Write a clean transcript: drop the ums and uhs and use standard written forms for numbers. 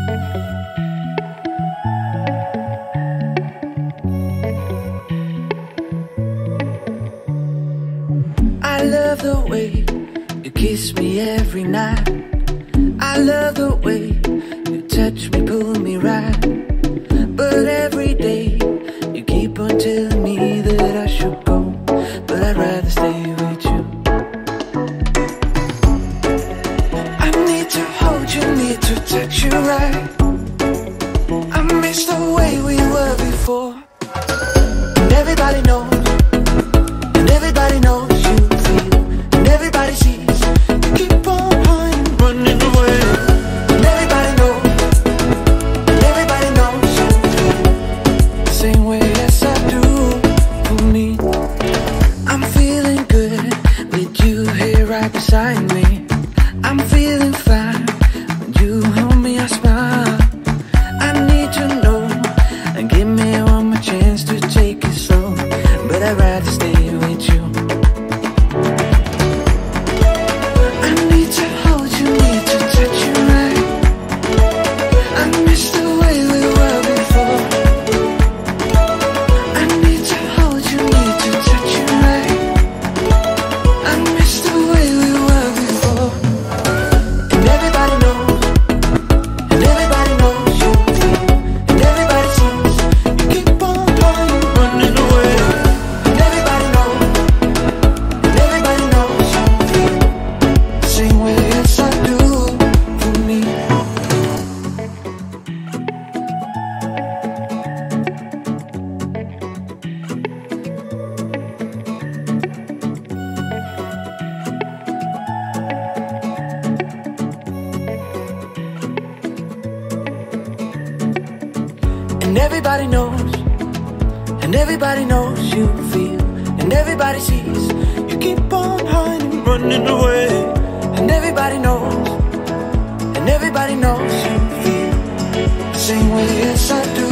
I love the way you kiss me every night. I love the way you touch me, pull me right. But every day you keep on telling me that I should go, but I'd rather stay with you. I need to hold you, need to touch you right. I miss the way we were before. And everybody knows, and everybody knows you feel, and everybody sees you keep on running away. And everybody knows, and everybody knows you feel the same way as I do for me. I'm feeling good with you here right beside me. I'm feeling fine when you hold me, I smile. I need to know and give me one more chance to take it slow, but I'd rather stay with you. I need to hold you, need to touch you right. I miss the way we were before. I need to hold you, need to touch you right. I miss the way we were before. And everybody knows, and everybody knows you feel, and everybody sees you keep on running away. And everybody knows, and everybody knows you feel the same way as I do for me. And everybody knows, and everybody knows you feel, and everybody sees you keep on hiding, running away. And everybody knows, and everybody knows you feel the same way as I do.